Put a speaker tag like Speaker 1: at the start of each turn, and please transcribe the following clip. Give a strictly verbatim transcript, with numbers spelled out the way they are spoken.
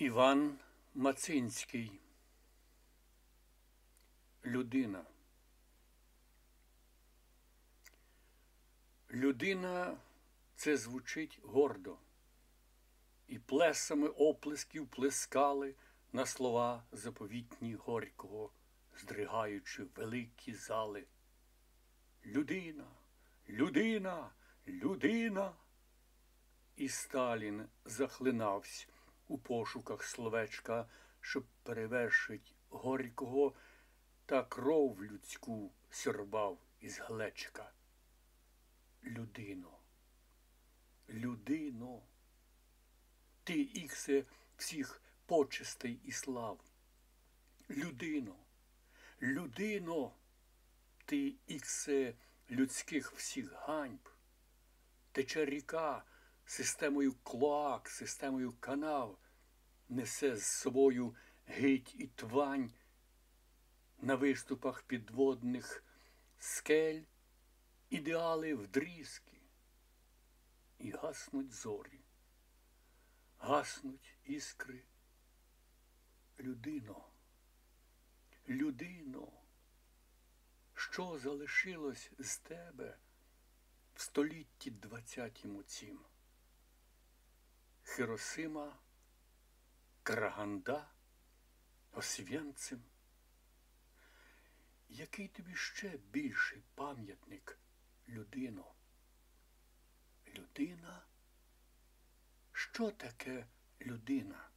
Speaker 1: Іван Мацинський. Людина. Людина – це звучить гордо, і плесами оплесків плескали на слова заповітні Горького, здригаючи великі зали. Людина, людина, людина. І Сталін захлинався у пошуках словечка, щоб перевершить Горького, та кров людську сьорбав із глечка. Людино, людино, ти іксе всіх почестей і слав. Людино, людино, ти іксе людських всіх ганьб. Тече ріка системою клоак, системою канав, несе з собою гидь і твань. На виступах підводних скель ідеали вдрізки. І гаснуть зорі, гаснуть іскри. Людино, людино, що залишилось з тебе в столітті двадцятім цім? Хіросима, Караганда, Освєнцим. Який тобі ще більший пам'ятник, людино? Людина? Що таке людина?